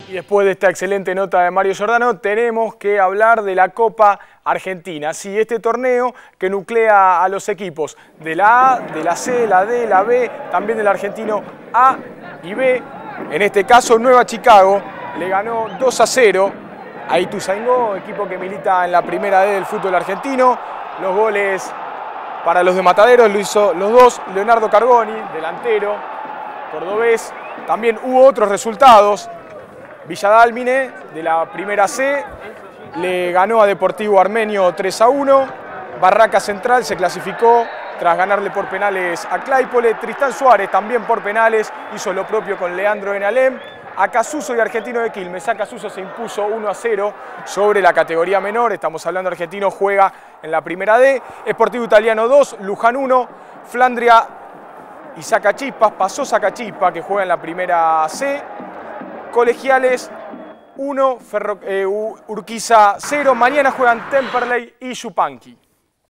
Y después de esta excelente nota de Mario Giordano, tenemos que hablar de la Copa Argentina. Sí, este torneo que nuclea a los equipos de la A, de la C, la D, la B, también del argentino A y B. En este caso, Nueva Chicago le ganó 2-0 a Ituzaingó, equipo que milita en la primera D del fútbol argentino. Los goles para los de Mataderos lo hizo los dos Leonardo Carboni, delantero cordobés. También hubo otros resultados. Villa Dálmine, de la primera C, le ganó a Deportivo Armenio 3-1. Barraca Central se clasificó tras ganarle por penales a Claypole. Tristán Suárez también por penales hizo lo propio con Leandro Enalem. Acasuso y Argentino de Quilmes. Acasuso se impuso 1-0 sobre la categoría menor. Estamos hablando, Argentino juega en la primera D. Sportivo Italiano 2, Luján 1. Flandria y Sacachispas, pasó Sacachispas que juega en la primera C. Colegiales 1, Urquiza 0. Mañana juegan Temperley y Yupanqui.